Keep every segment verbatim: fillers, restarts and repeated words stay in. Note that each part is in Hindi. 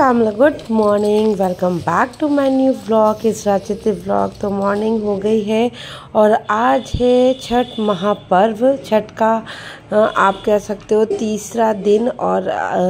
अस्सलाम good morning, welcome back to my new vlog. इस राचित व्लॉग तो मॉर्निंग हो गई है और आज है छठ महापर्व। छठ का आप कह सकते हो तीसरा दिन और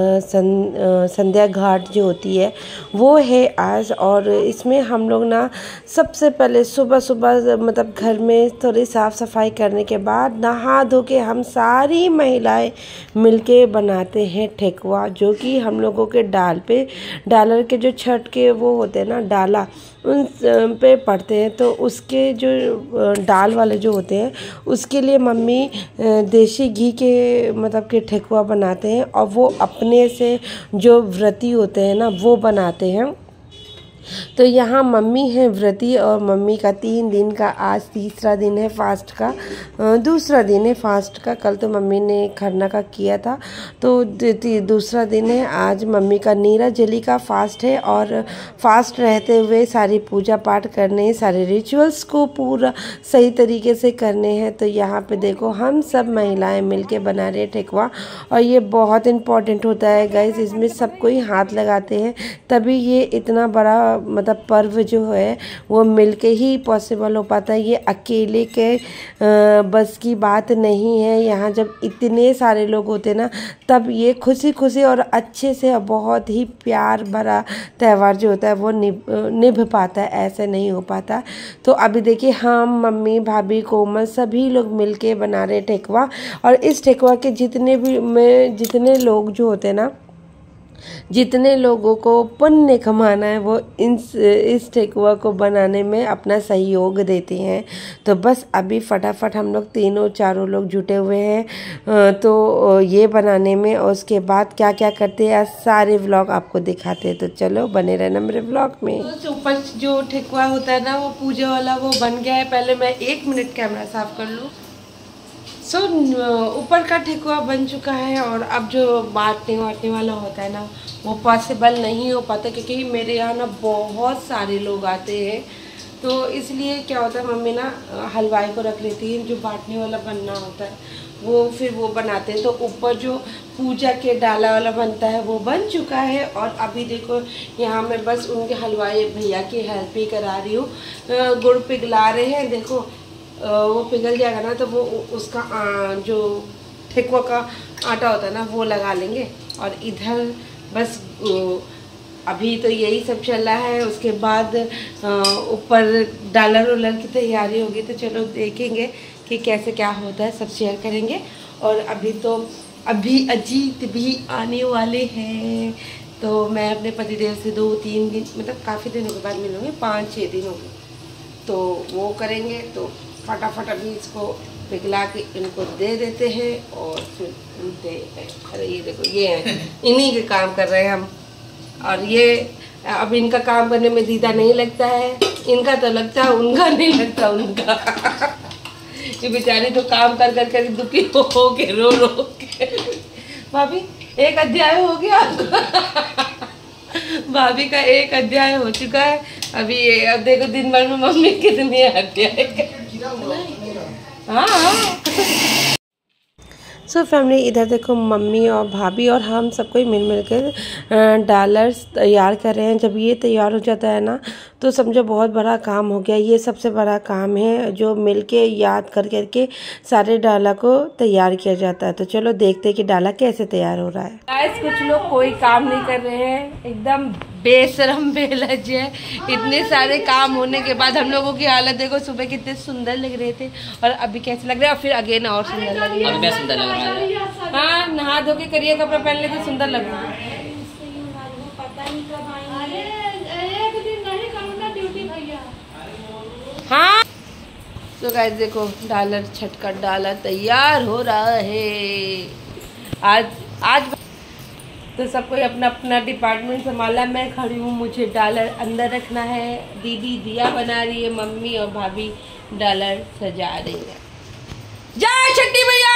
सं, संध्या घाट जो होती है वो है आज। और इसमें हम लोग ना सबसे पहले सुबह सुबह मतलब घर में थोड़ी साफ़ सफाई करने के बाद नहा धो के हम सारी महिलाएं मिलके बनाते हैं ठेकुआ, जो कि हम लोगों के डाल पे डालर के जो छठ के वो होते हैं ना डाला, उन पे पड़ते हैं। तो उसके जो डाल वाले जो होते हैं उसके लिए मम्मी देसी घी के मतलब के ठेकुआ बनाते हैं और वो अपने से जो व्रती होते हैं ना वो बनाते हैं। तो यहाँ मम्मी है व्रती और मम्मी का तीन दिन का आज तीसरा दिन है फास्ट का, दूसरा दिन है फास्ट का। कल तो मम्मी ने खरना का किया था तो दूसरा दिन है आज। मम्मी का नीरा जली का फास्ट है और फास्ट रहते हुए सारी पूजा पाठ करने हैं, सारे रिचुअल्स को पूरा सही तरीके से करने हैं। तो यहाँ पे देखो हम सब महिलाएं मिलके बना रहे हैं ठेकुआ और ये बहुत इम्पोर्टेंट होता है गाइस। इसमें सब कोई हाथ लगाते हैं तभी ये इतना बड़ा मतलब पर्व जो है वो मिलके ही पॉसिबल हो पाता है। ये अकेले के बस की बात नहीं है। यहाँ जब इतने सारे लोग होते हैं ना तब ये खुशी खुशी और अच्छे से और बहुत ही प्यार भरा त्यौहार जो होता है वो निभ निभ पाता है, ऐसे नहीं हो पाता। तो अभी देखिए हम मम्मी भाभी कोमल सभी लोग मिलके बना रहे ठेकुआ और इस ठेकुआ के जितने भी में जितने लोग जो होते हैं ना, जितने लोगों को पुण्य कमाना है वो इन इस ठेकुआ को बनाने में अपना सहयोग देते हैं। तो बस अभी फटाफट हम लोग तीनों चारों लोग जुटे हुए हैं तो ये बनाने में, और उसके बाद क्या क्या करते हैं सारे व्लॉग आपको दिखाते हैं। तो चलो बने रहना मेरे व्लॉग में। तो ऊपर जो ठेकुआ होता है ना वो पूजा वाला वो बन गया है। पहले मैं एक मिनट कैमरा साफ कर लूँ। सो so, ऊपर का ठेकुआ बन चुका है और अब जो बांटने वाटने वाला होता है ना वो पॉसिबल नहीं हो पाता क्योंकि मेरे यहाँ ना बहुत सारे लोग आते हैं। तो इसलिए क्या होता है मम्मी ना हलवाई को रख लेती है, जो बांटने वाला बनना होता है वो फिर वो बनाते हैं। तो ऊपर जो पूजा के डाला वाला बनता है वो बन चुका है और अभी देखो यहाँ मैं बस उनके हलवाई भैया की हेल्प ही करा रही हूँ। गुड़ पिघला रहे हैं, देखो वो पिघल जाएगा ना तो वो उसका जो ठेकुआ का आटा होता है ना वो लगा लेंगे। और इधर बस अभी तो यही सब चल रहा है। उसके बाद ऊपर डालर उलर की तैयारी होगी तो चलो देखेंगे कि कैसे क्या होता है, सब शेयर करेंगे। और अभी तो अभी अजीत भी आने वाले हैं तो मैं अपने पतिदेव से दो तीन दिन मतलब काफ़ी दिनों के बाद मिलूँगी, पाँच छः दिन हो गए तो वो करेंगे। तो फटाफट अभी इसको पिघला के इनको दे देते हैं और फिर दे। अरे ये देखो ये हैं, इन्हीं के काम कर रहे हैं हम। और ये अब इनका काम करने में दीदा नहीं लगता है, इनका तो लगता है, उनका नहीं लगता उनका। ये बेचारी तो काम कर कर कर दुखी हो, हो के रो रो के। भाभी एक अध्याय हो गया। भाभी का एक अध्याय हो चुका है अभी ये। अब देखो दिन भर में मम्मी कितनी अध्याय। हाँ सो फैमिली इधर देखो मम्मी और भाभी और हम सबको मिल मिल कर डॉलर्स तैयार कर रहे हैं। जब ये तैयार हो जाता है ना तो समझो बहुत बड़ा काम हो गया। ये सबसे बड़ा काम है जो मिल के याद कर करके सारे डाला को तैयार किया जाता है। तो चलो देखते हैं कि डाला कैसे तैयार हो रहा है। गाइस कुछ लोग कोई काम नहीं कर रहे हैं, एकदम बेशरम बेलज है। इतने सारे काम होने के बाद हम लोगों की हालत देखो। सुबह कितने सुंदर लग रहे थे और अभी कैसे लग रहे हैं और फिर अगेन और सुंदर लग रही है। सुंदर लग रहा है। हाँ नहा धो के करिए कपड़ा पहन लेते सुंदर लग रहा है। हाँ तो गाइस देखो डालर छठ का डाला तैयार हो रहा है। आज आज तो सबको अपना अपना डिपार्टमेंट संभाला। मैं खड़ी हूँ, मुझे डॉलर अंदर रखना है। दीदी दिया बना रही है, मम्मी और भाभी डॉलर सजा रही है। जय छठी मैया।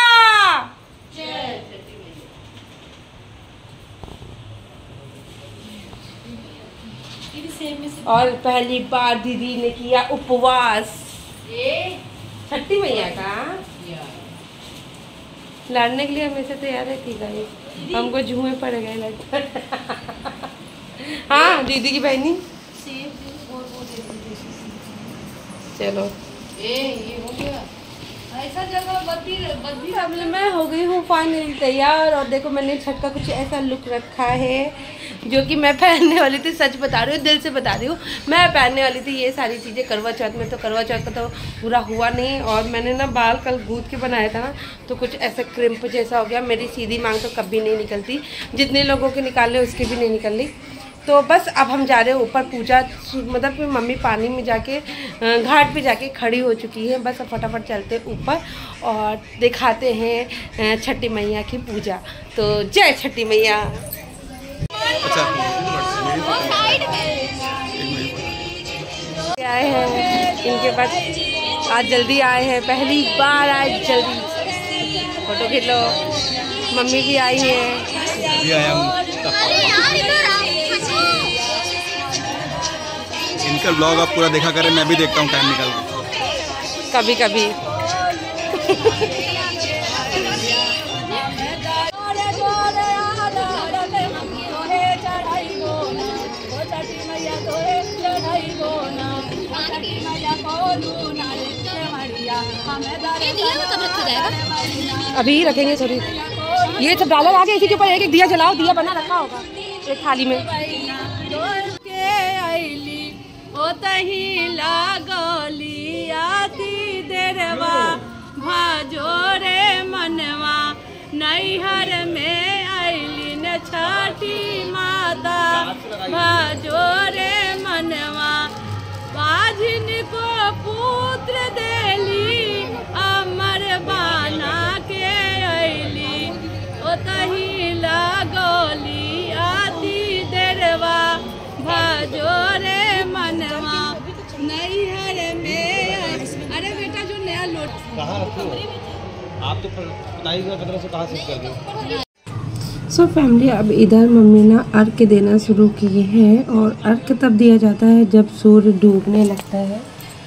और पहली बार दीदी ने किया उपवास छठी मैया का। लड़ने के लिए हमेशा तैयार है। ठीक है हमको जुए पड़ गए लगता। हाँ दीदी की बहनी। चलो ए ये हो गया ऐसा जगह बद्दी बद्दी। अब मैं हो गई हूँ फाइनली तैयार और देखो मैंने छठ का कुछ ऐसा लुक रखा है जो कि मैं पहनने वाली थी। सच बता रही हूँ, दिल से बता रही हूँ, मैं पहनने वाली थी ये सारी चीज़ें करवा चौथ में। तो करवा चौथ का तो पूरा हुआ नहीं और मैंने ना बाल कल गूंथ के बनाया था ना तो कुछ ऐसा क्रिम्प जैसा हो गया। मेरी सीधी मांग तो कभी नहीं निकलती, जितने लोगों के निकाले उसकी भी नहीं निकल रही। तो बस अब हम जा रहे हैं ऊपर पूजा, मतलब कि मम्मी पानी में जाके घाट पे जाके खड़ी हो चुकी है। बस अब फटाफट चलते हैं ऊपर और दिखाते हैं छठी मैया की पूजा। तो जय छठी मैया। आए हैं इनके पास, आज जल्दी आए हैं, पहली बार आए जल्दी। फोटो खींच लो। मम्मी भी आई है। इनका ब्लॉग आप पूरा देखा करें, मैं भी देखता हूँ टाइम निकाल के कभी कभी। अभी रखेंगे सॉरी, ये सब डालर आगे इसी के ऊपर एक एक दिया जलाओ, दिया बना रखा होगा एक थाली में। लागली आती देरवा भाजो रे मनवा नैहर में आईली न छठी माता भाजो रे मनवा बाझिन को पुत्र देली अमर बाना के आईली ओतही लागली आती देरवा भाजो रे मनवा नैहर में। अरे बेटा जो नया लोट कहाँ रखे हो आप, तो पताई का कदर से कहाँ से कर दो। सो फैमिली अब इधर मम्मी ना अर्घ देना शुरू किए हैं और अर्घ तब दिया जाता है जब सूर्य डूबने लगता है।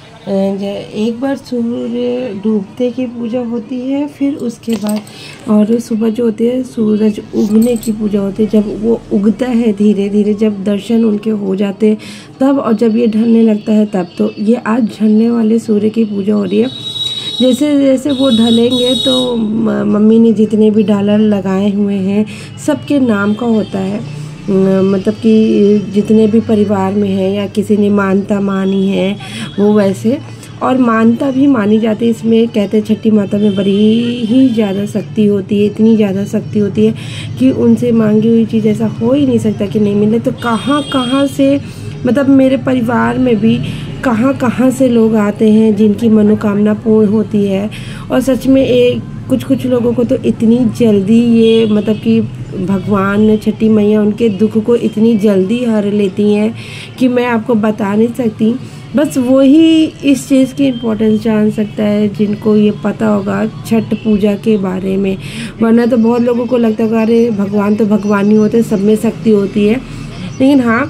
एक बार सूर्य डूबते की पूजा होती है, फिर उसके बाद और सुबह जो होती है सूरज उगने की पूजा होती है। जब वो उगता है धीरे धीरे, जब दर्शन उनके हो जाते हैं तब, और जब ये ढलने लगता है तब। तो ये आज ढलने वाले सूर्य की पूजा हो रही है। जैसे जैसे वो ढलेंगे तो मम्मी ने जितने भी डालर लगाए हुए हैं सबके नाम का होता है, मतलब कि जितने भी परिवार में है या किसी ने मानता मानी है वो वैसे, और मानता भी मानी जाती है। इसमें कहते हैं छठी माता में बड़ी ही ज़्यादा शक्ति होती है, इतनी ज़्यादा शक्ति होती है कि उनसे मांगी हुई चीज़ ऐसा हो ही नहीं सकता कि नहीं मिले। तो कहाँ कहाँ से, मतलब मेरे परिवार में भी कहाँ कहाँ से लोग आते हैं जिनकी मनोकामना पूर्ण होती है। और सच में एक कुछ कुछ लोगों को तो इतनी जल्दी ये, मतलब कि भगवान छठी मैया उनके दुख को इतनी जल्दी हर लेती हैं कि मैं आपको बता नहीं सकती। बस वही इस चीज़ की इम्पोर्टेंस जान सकता है जिनको ये पता होगा छठ पूजा के बारे में। वरना तो बहुत लोगों को लगता है अरे भगवान तो भगवान ही होते, सब में शक्ति होती है। लेकिन हाँ,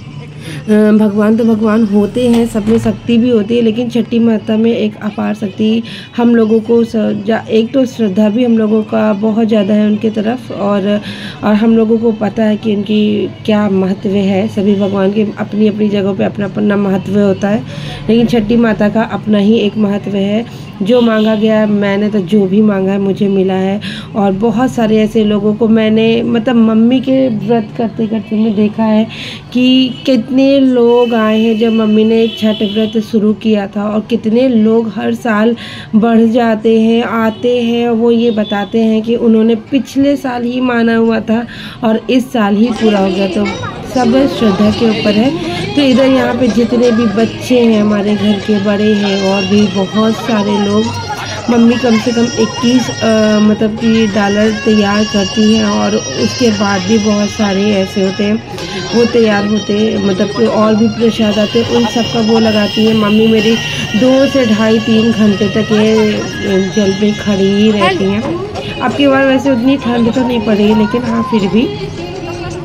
भगवान तो भगवान होते हैं, सब में शक्ति भी होती है, लेकिन छठी माता में एक अपार शक्ति हम लोगों को, एक तो श्रद्धा भी हम लोगों का बहुत ज़्यादा है उनके तरफ, और और हम लोगों को पता है कि उनकी क्या महत्व है। सभी भगवान के अपनी अपनी जगहों पे अपना अपना महत्व होता है, लेकिन छठी माता का अपना ही एक महत्व है। जो मांगा गया, मैंने तो जो भी मांगा है मुझे मिला है। और बहुत सारे ऐसे लोगों को मैंने, मतलब मम्मी के व्रत करते करते मैं देखा है कि कितने लोग आए हैं जब मम्मी ने छठ व्रत शुरू किया था, और कितने लोग हर साल बढ़ जाते हैं, आते हैं। वो ये बताते हैं कि उन्होंने पिछले साल ही माना हुआ था और इस साल ही पूरा हो गया। तो सब श्रद्धा के ऊपर है। तो इधर यहाँ पे जितने भी बच्चे हैं हमारे घर के, बड़े हैं और भी बहुत सारे लोग, मम्मी कम से कम इक्कीस मतलब कि डॉलर तैयार करती हैं, और उसके बाद भी बहुत सारे ऐसे होते हैं वो तैयार होते हैं, मतलब कि और भी प्रसाद आते हैं, उन सब का वो लगाती है। मम्मी मेरी दो से ढाई तीन घंटे तक ये जल में खड़ी ही रहती हैं। अब की बार वैसे उतनी ठंड तो नहीं पड़ी, लेकिन हाँ फिर भी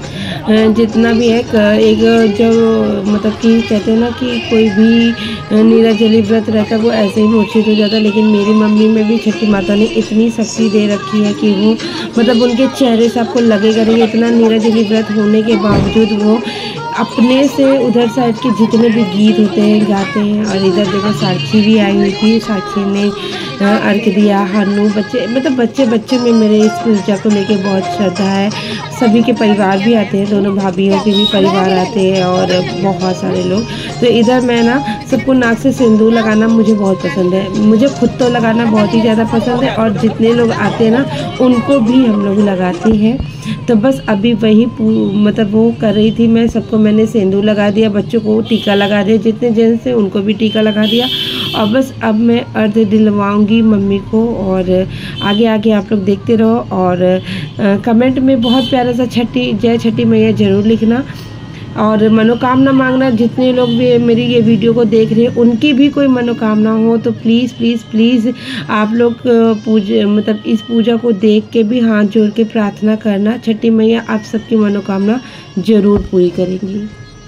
जितना भी है एक जो मतलब कि कहते हैं ना कि कोई भी निर्जली व्रत रहता है वो ऐसे ही मूर्छित हो जाता है, लेकिन मेरी मम्मी में भी छठी माता ने इतनी शक्ति दे रखी है कि वो मतलब उनके चेहरे से आपको लगेगा नहीं, इतना निर्जली व्रत होने के बावजूद वो अपने से उधर साइड के जितने भी गीत होते हैं गाते हैं। और इधर देखो साक्षी भी आई हुई थी, साक्षी ने अर्घ दिया। हानू बच्चे मतलब बच्चे बच्चे में मेरे इस पूजा को लेके बहुत श्रद्धा है। सभी के परिवार भी आते हैं, दोनों भाभीयों के भी परिवार आते हैं और बहुत सारे लोग। तो इधर मैं ना सबको नाक से सिंदूर लगाना मुझे बहुत पसंद है, मुझे खुद तो लगाना बहुत ही ज़्यादा पसंद है और जितने लोग आते हैं ना उनको भी हम लोग लगाते हैं। तो बस अभी वही मतलब वो कर रही थी मैं, सबको मैंने सिंदूर लगा दिया, बच्चों को टीका लगा दिया, जितने जेंट्स हैं उनको भी टीका लगा दिया। और बस अब मैं अर्घ दिलवाऊंगी मम्मी को और आगे आगे आप लोग देखते रहो। और आ, कमेंट में बहुत प्यारा सा छठी जय छठी मैया ज़रूर लिखना और मनोकामना मांगना। जितने लोग भी मेरी ये वीडियो को देख रहे हैं उनकी भी कोई मनोकामना हो तो प्लीज़ प्लीज़ प्लीज़ आप लोग पूजा मतलब इस पूजा को देख के भी हाथ जोड़ के प्रार्थना करना, छठी मैया आप सबकी मनोकामना ज़रूर पूरी करेंगी।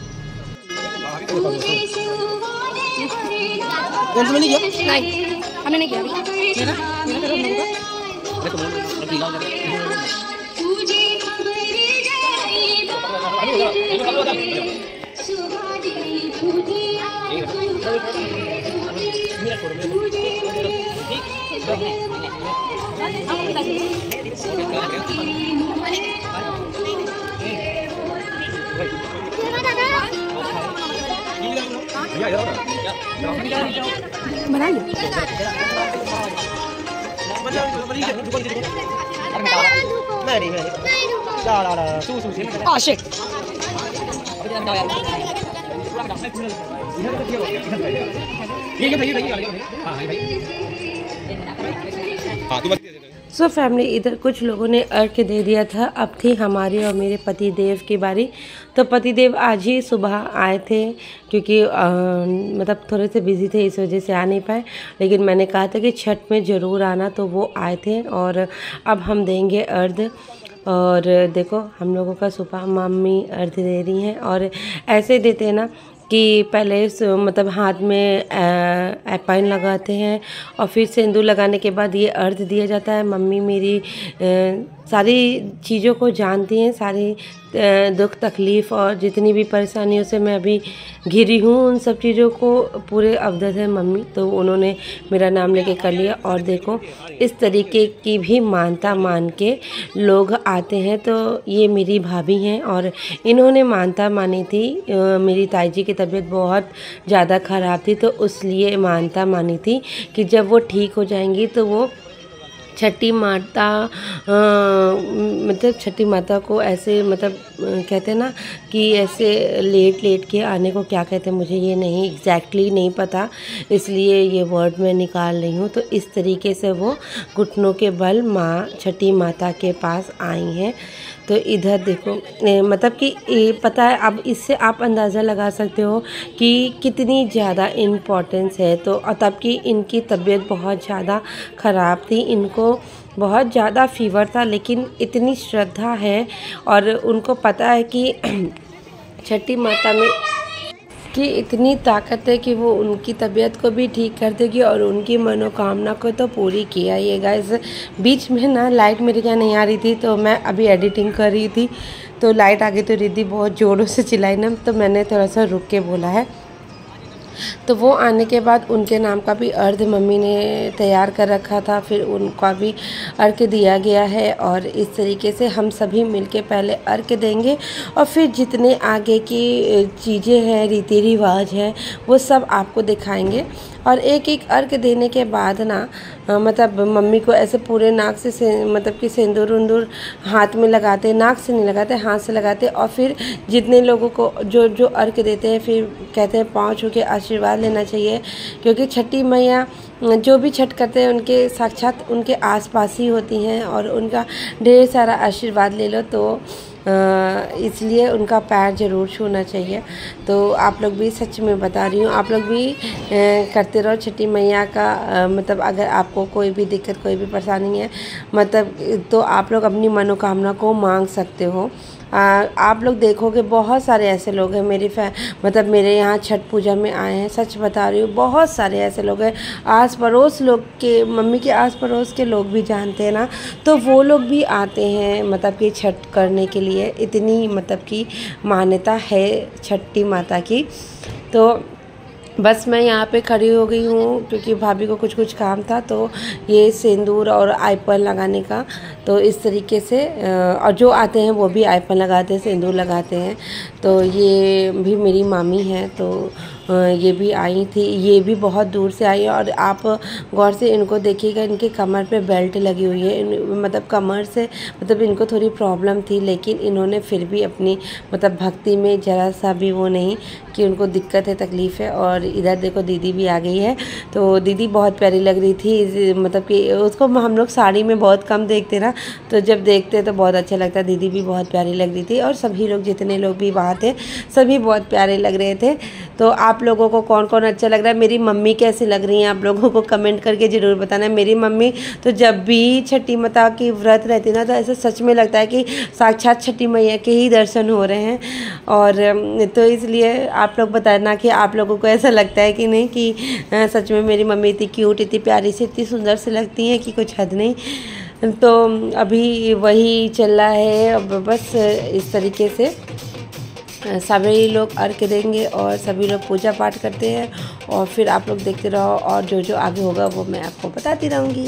नहीं हमने नहीं किया अभी। मेरा मेरा आशिक सो फैमिली इधर कुछ लोगों ने अर्घ दे दिया था, अब थी हमारी और मेरे पति देव की बारी। तो पति देव आज ही सुबह आए थे क्योंकि आ, मतलब थोड़े से बिज़ी थे इस वजह से आ नहीं पाए, लेकिन मैंने कहा था कि छठ में ज़रूर आना, तो वो आए थे। और अब हम देंगे अर्घ और देखो हम लोगों का सुबह मम्मी अर्घ दे रही हैं और ऐसे देते हैं ना कि पहले मतलब हाथ में एपाइन लगाते हैं और फिर सिंदूर लगाने के बाद ये अर्घ दिया जाता है। मम्मी मेरी आ, सारी चीज़ों को जानती हैं, सारी दुख तकलीफ़ और जितनी भी परेशानियों से मैं अभी घिरी हूँ उन सब चीज़ों को पूरे अवगत है मम्मी, तो उन्होंने मेरा नाम लेके कर लिया। और देखो इस तरीके की भी मानता मान के लोग आते हैं। तो ये मेरी भाभी हैं और इन्होंने मानता मानी थी, मेरी ताई जी की तबीयत बहुत ज़्यादा ख़राब थी तो उसलिए मानता मानी थी कि जब वो ठीक हो जाएंगी तो वो छठी माता मतलब छठी माता को ऐसे मतलब कहते हैं ना कि ऐसे लेट लेट के आने को क्या कहते हैं मुझे ये नहीं एग्जैक्टली नहीं पता, इसलिए ये वर्ड मैं निकाल रही हूँ। तो इस तरीके से वो घुटनों के बल माँ छठी माता के पास आई हैं। तो इधर देखो मतलब कि ये पता है, अब इससे आप अंदाज़ा लगा सकते हो कि कितनी ज़्यादा इम्पोर्टेंस है। तो तब कि इनकी तबीयत बहुत ज़्यादा ख़राब थी, इनको बहुत ज़्यादा फीवर था, लेकिन इतनी श्रद्धा है और उनको पता है कि छठी माता में कि इतनी ताकत है कि वो उनकी तबीयत को भी ठीक कर देगी और उनकी मनोकामना को तो पूरी किया। ये गाइस बीच में ना लाइट मेरे क्या नहीं आ रही थी, तो मैं अभी एडिटिंग कर रही थी तो लाइट आ गई तो रिद्धि बहुत ज़ोरों से चिल्लाई ना, तो मैंने थोड़ा सा रुक के बोला है। तो वो आने के बाद उनके नाम का भी अर्घ मम्मी ने तैयार कर रखा था, फिर उनका भी अर्घ दिया गया है। और इस तरीके से हम सभी मिलके पहले अर्घ देंगे और फिर जितने आगे की चीज़ें हैं रीति रिवाज हैं वो सब आपको दिखाएंगे। और एक एक अर्घ देने के बाद ना मतलब मम्मी को ऐसे पूरे नाक से, से मतलब कि सिंदूर उंदूर हाथ में लगाते, नाक से नहीं लगाते हाथ से लगाते। और फिर जितने लोगों को जो जो अर्घ देते हैं फिर कहते हैं पाँव छू के आशीर्वाद लेना चाहिए, क्योंकि छठी मैया जो भी छठ करते हैं उनके साक्षात उनके आसपास ही होती हैं और उनका ढेर सारा आशीर्वाद ले लो, तो इसलिए उनका पैर ज़रूर छूना चाहिए। तो आप लोग भी सच में बता रही हूँ, आप लोग भी करते रहो छठी मैया का मतलब अगर आपको कोई भी दिक्कत कोई भी परेशानी है मतलब तो आप लोग अपनी मनोकामना को मांग सकते हो। आप लोग देखोगे बहुत सारे ऐसे लोग हैं मेरी फै मतलब मेरे यहाँ छठ पूजा में आए हैं। सच बता रही हूँ, बहुत सारे ऐसे लोग हैं, आस पड़ोस लोग के, मम्मी के आस पड़ोस के लोग भी जानते हैं ना, तो वो लोग भी आते हैं मतलब कि छठ करने के लिए। इतनी मतलब कि मान्यता है छठी माता की। तो बस मैं यहाँ पे खड़ी हो गई हूँ क्योंकि भाभी को कुछ कुछ काम था, तो ये सिंदूर और आईपन लगाने का, तो इस तरीके से और जो आते हैं वो भी आईपन लगाते हैं, सिंदूर लगाते हैं। तो ये भी मेरी मामी हैं, तो ये भी आई थी, ये भी बहुत दूर से आई है। और आप गौर से इनको देखिएगा, इनके कमर पे बेल्ट लगी हुई है, मतलब कमर से मतलब इनको थोड़ी प्रॉब्लम थी, लेकिन इन्होंने फिर भी अपनी मतलब भक्ति में ज़रा सा भी वो नहीं कि उनको दिक्कत है, तकलीफ़ है। और इधर देखो दीदी भी आ गई है, तो दीदी बहुत प्यारी लग रही थी, मतलब कि उसको हम लोग साड़ी में बहुत कम देखते ना, तो जब देखते तो बहुत अच्छा लगता है। दीदी भी बहुत प्यारी लग रही थी और सभी लोग जितने लोग भी वहाँ थे सभी बहुत प्यारे लग रहे थे। तो आप लोगों को कौन कौन अच्छा लग रहा है, मेरी मम्मी कैसी लग रही हैं, आप लोगों को कमेंट करके ज़रूर बताना। मेरी मम्मी तो जब भी छठी माता की व्रत रहती ना, तो ऐसा सच में लगता है कि साक्षात छठी मैया के ही दर्शन हो रहे हैं। और तो इसलिए आप लोग बताना कि आप लोगों को ऐसा लगता है कि नहीं कि सच में मेरी मम्मी इतनी क्यूट, इतनी प्यारी सी, इतनी सुंदर सी लगती हैं कि कुछ हद नहीं। तो अभी वही चल रहा है। अब बस इस तरीके से सभी लोग अर्घ्य देंगे और सभी लोग पूजा पाठ करते हैं, और फिर आप लोग देखते रहो, और जो जो आगे होगा वो मैं आपको बताती रहूँगी।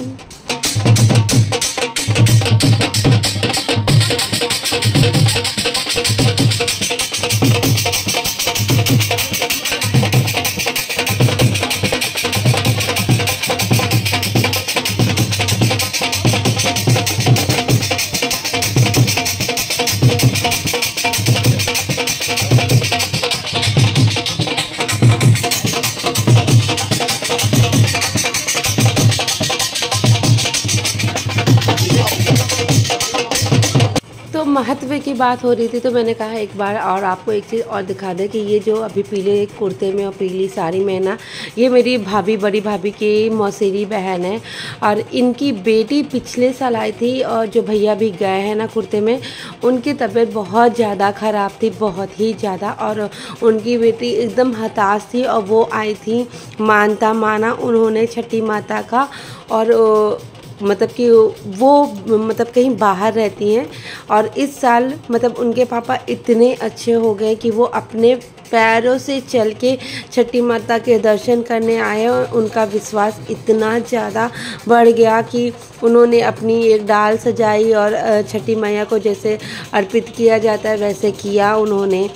महत्व की बात हो रही थी, तो मैंने कहा एक बार और आपको एक चीज़ और दिखा दें कि ये जो अभी पीले कुर्ते में और पीली साड़ी में ना, ये मेरी भाभी, बड़ी भाभी की मौसेरी बहन है, और इनकी बेटी पिछले साल आई थी, और जो भैया भी गए हैं ना कुर्ते में, उनकी तबीयत बहुत ज़्यादा ख़राब थी, बहुत ही ज़्यादा। और उनकी बेटी एकदम हताश थी, और वो आई थी मानता माना उन्होंने छठी माता का। और मतलब कि वो मतलब कहीं बाहर रहती हैं, और इस साल मतलब उनके पापा इतने अच्छे हो गए कि वो अपने पैरों से चल के छठी माता के दर्शन करने आए, और उनका विश्वास इतना ज़्यादा बढ़ गया कि उन्होंने अपनी एक डाल सजाई, और छठी मैया को जैसे अर्पित किया जाता है वैसे किया उन्होंने।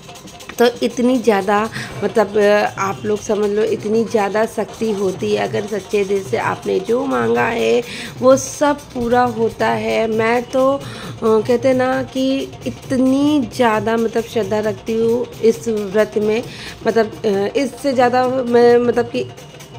तो इतनी ज़्यादा मतलब आप लोग समझ लो, इतनी ज़्यादा शक्ति होती है, अगर सच्चे दिल से आपने जो मांगा है वो सब पूरा होता है। मैं तो कहते ना कि इतनी ज़्यादा मतलब श्रद्धा रखती हूँ इस व्रत में, मतलब इससे ज़्यादा मैं मतलब कि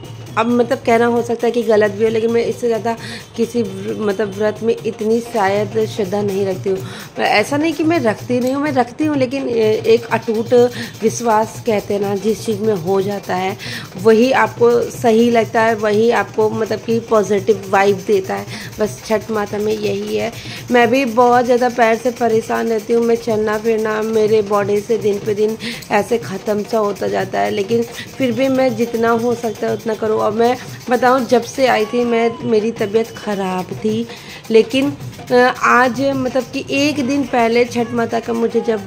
अब मतलब कहना हो सकता है कि गलत भी हो, लेकिन मैं इससे ज़्यादा किसी मतलब व्रत में इतनी शायद श्रद्धा नहीं रखती हूँ। ऐसा नहीं कि मैं रखती नहीं हूँ, मैं रखती हूँ, लेकिन एक अटूट विश्वास कहते हैं ना, जिस चीज़ में हो जाता है वही आपको सही लगता है, वही आपको मतलब कि पॉजिटिव वाइब देता है। बस छठ माता में यही है। मैं भी बहुत ज़्यादा पैर से परेशान रहती हूँ, मैं चलना फिरना मेरे बॉडी से दिन पे दिन ऐसे ख़त्म सा होता जाता है, लेकिन फिर भी मैं जितना हो सकता है उतना करूँ। और मैं बताऊं, जब से आई थी मैं मेरी तबीयत ख़राब थी, लेकिन आज मतलब कि एक दिन पहले छठ माता का मुझे जब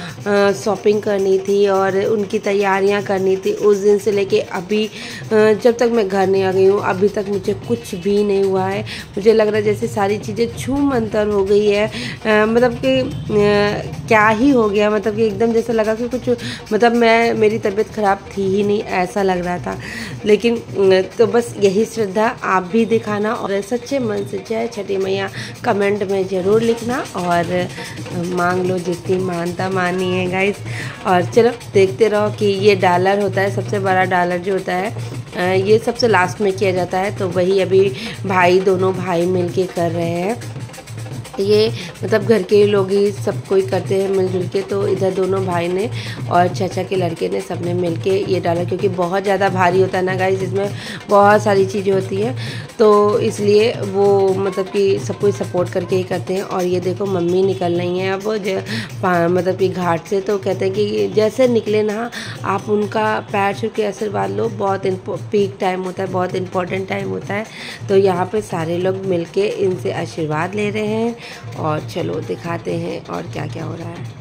शॉपिंग करनी थी और उनकी तैयारियां करनी थी, उस दिन से लेके अभी जब तक मैं घर नहीं आ गई हूँ अभी तक मुझे कुछ भी नहीं हुआ है। मुझे लग रहा है जैसे सारी चीज़ें छूम मंतर हो गई है, आ, मतलब कि आ, क्या ही हो गया, मतलब कि एकदम जैसा लगा कि कुछ मतलब मैं मेरी तबीयत ख़राब थी ही नहीं, ऐसा लग रहा था। लेकिन तो बस यही श्रद्धा आप भी दिखाना, और सच्चे मन से जय छठी मैया कमेंट में ज़रूर लिखना, और मांग लो जितनी मानता मानी है गाइस। और चलो देखते रहो कि ये डॉलर होता है, सबसे बड़ा डॉलर जो होता है ये सबसे लास्ट में किया जाता है, तो वही अभी भाई दोनों भाई मिलके कर रहे हैं। ये मतलब घर के लोग ही सब कोई करते हैं मिलजुल के। तो इधर दोनों भाई ने और चाचा के लड़के ने सब ने मिल के ये डाला, क्योंकि बहुत ज़्यादा भारी होता है ना गाइस, इसमें बहुत सारी चीज़ें होती हैं, तो इसलिए वो मतलब कि सब कोई सपोर्ट करके ही करते हैं। और ये देखो मम्मी निकल रही हैं अब मतलब कि घाट से, तो कहते हैं कि जैसे निकले ना आप उनका पैर छू के आशीर्वाद लो, बहुत पीक टाइम होता है, बहुत इम्पोर्टेंट टाइम होता है। तो यहाँ पे सारे लोग मिलके इनसे आशीर्वाद ले रहे हैं। और चलो दिखाते हैं और क्या क्या हो रहा है।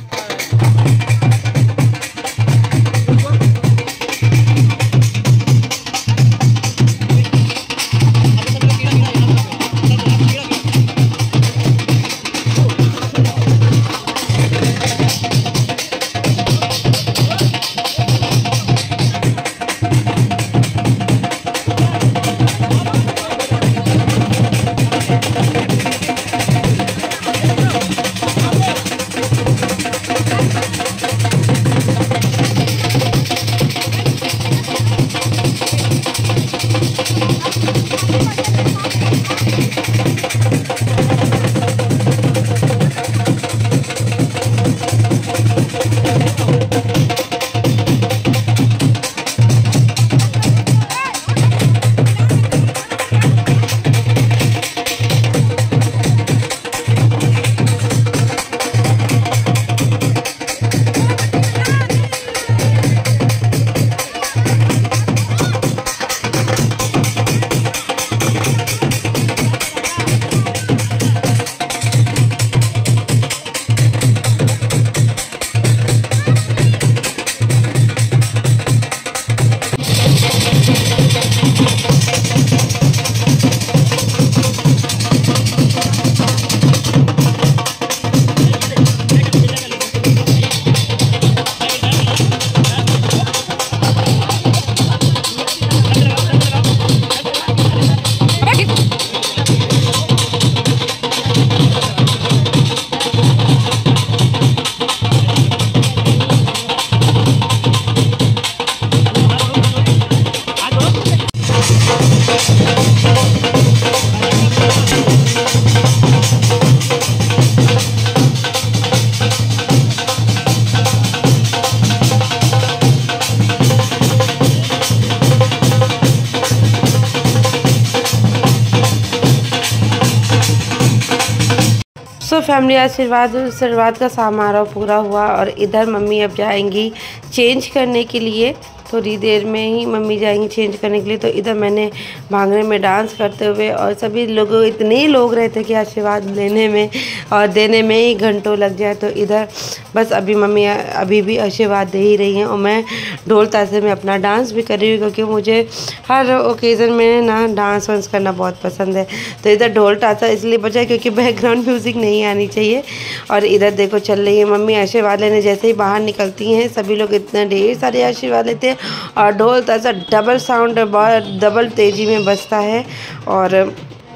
सो फैमिली आशीर्वाद आशीर्वाद का समारोह पूरा हुआ और इधर मम्मी अब जाएंगी चेंज करने के लिए। थोड़ी देर में ही मम्मी जाएंगी चेंज करने के लिए। तो इधर मैंने भांगड़े में डांस करते हुए और सभी लोग इतने लोग रहते कि आशीर्वाद लेने में और देने में ही घंटों लग जाए। तो इधर बस अभी मम्मी अभी भी आशीर्वाद दे ही रही हैं और मैं ढोल ताशे में अपना डांस भी कर रही हूँ, क्योंकि मुझे हर ओकेज़न में ना डांस वांस करना बहुत पसंद है। तो इधर ढोल ताशा इसलिए बजा क्योंकि बैकग्राउंड म्यूज़िक नहीं आनी चाहिए। और इधर देखो चल रही है मम्मी आशीर्वाद लेने। जैसे ही बाहर निकलती हैं सभी लोग इतना ढेर सारे आशीर्वाद लेते हैं और ढोल ताशा डबल साउंड डबल तेज़ी में बजता है। और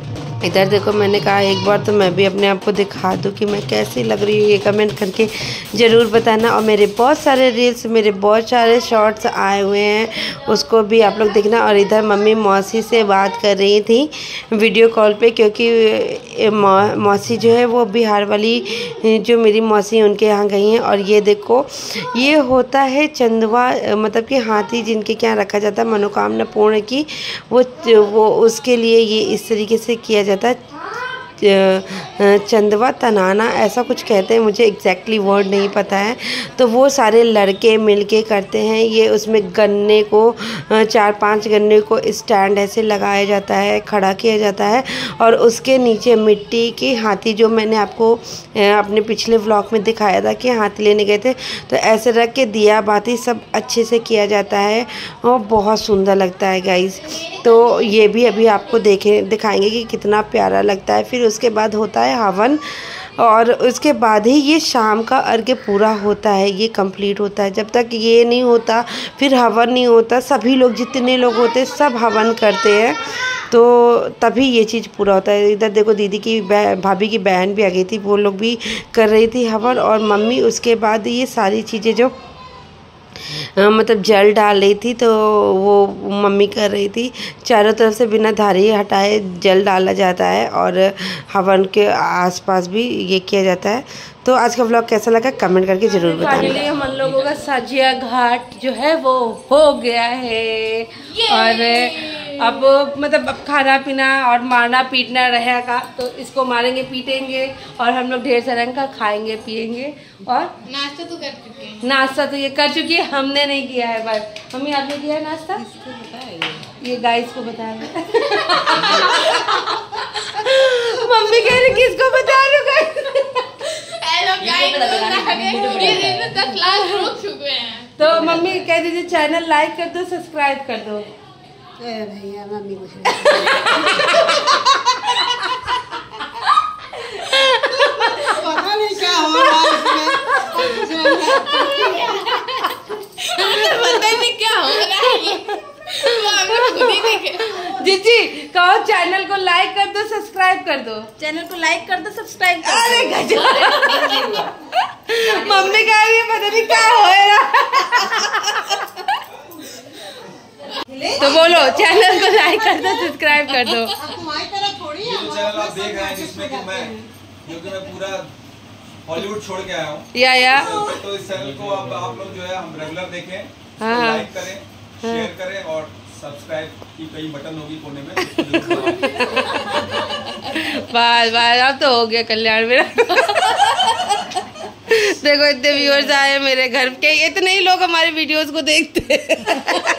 इधर देखो मैंने कहा एक बार तो मैं भी अपने आप को दिखा दूँ कि मैं कैसी लग रही हूँ, ये कमेंट करके ज़रूर बताना। और मेरे बहुत सारे रील्स मेरे बहुत सारे शॉर्ट्स आए हुए हैं, उसको भी आप लोग देखना। और इधर मम्मी मौसी से बात कर रही थी वीडियो कॉल पे, क्योंकि मौसी जो है वो बिहार वाली जो मेरी मौसी उनके यहाँ गई हैं। और ये देखो ये होता है चंदवा, मतलब कि हाथी जिनके क्या रखा जाता है मनोकामना पूर्ण की, वो वो उसके लिए ये इस तरीके से किया जाता है। चंदवा तनाना ऐसा कुछ कहते हैं, मुझे एग्जैक्टली वर्ड नहीं पता है। तो वो सारे लड़के मिलके करते हैं ये। उसमें गन्ने को चार पांच गन्ने को स्टैंड ऐसे लगाया जाता है, खड़ा किया जाता है और उसके नीचे मिट्टी की हाथी, जो मैंने आपको अपने पिछले व्लॉग में दिखाया था कि हाथी लेने गए थे, तो ऐसे रख के दिया बाती सब अच्छे से किया जाता है और बहुत सुंदर लगता है गाइस। तो ये भी अभी आपको देखें दिखाएंगे कि कितना प्यारा लगता है। फिर उसके बाद होता है हवन और उसके बाद ही ये शाम का अर्घ्य पूरा होता है, ये कंप्लीट होता है। जब तक ये नहीं होता फिर हवन नहीं होता। सभी लोग जितने लोग होते सब हवन करते हैं, तो तभी ये चीज़ पूरा होता है। इधर देखो दीदी की भाभी की बहन भी आ गई थी, वो लोग भी कर रही थी हवन। और मम्मी उसके बाद ये सारी चीज़ें जो मतलब जल डाल रही थी, तो वो मम्मी कर रही थी। चारों तरफ से बिना धारी हटाए जल डाला जाता है और हवन के आसपास भी ये किया जाता है। तो आज का व्लॉग कैसा लगा कमेंट करके ज़रूर बताना। फाइनली हम लोगों का साजिया घाट जो है वो हो गया है और अब मतलब अब खाना पीना और मारना पीटना रहेगा, तो इसको मारेंगे पीटेंगे और हम लोग ढेर सारे रंग का खाएंगे पिएंगे। और नाश्ता तो कर चुके हैं। नाश्ता तो ये कर चुकी है, हमने नहीं किया है। बस मम्मी आपने किया है नाश्ता? ये गाइस को बता रहे मम्मी कह रही किसको बता रहे हो? तो मम्मी कह दीजिए चैनल लाइक कर दो, सब्सक्राइब कर दो। भैया मम्मी कुछ पता नहीं क्या हो रहा है, पता नहीं क्या हो रहा है। जीजी कहो चैनल को लाइक कर दो, सब्सक्राइब कर दो। चैनल को लाइक कर दो, सब्सक्राइब कर दो। अरे गजब मम्मी कह रही है पता नहीं क्या हो रहा। तो बोलो चैनल को लाइक कर दो, सब्सक्राइब कर दो। तुम्हारी तरह थोड़ी है। ये जो चैनल आप देख रहे हैं जिसमें कि मैं क्योंकि मैं पूरा हॉलीवुड छोड़ के आया हूँ, या या तो इस चैनल को आप आप लोग जो है हम रेगुलर देखें, हाँ। लाइक करें, शेयर करें और सब्सक्राइब की कई बटन होगी कोने में। बाल बाल अब तो हो गया कल्याण मेरा। देखो इतने व्यूअर्स आए मेरे घर के, इतने ही लोग हमारे वीडियोस को देखते हैं।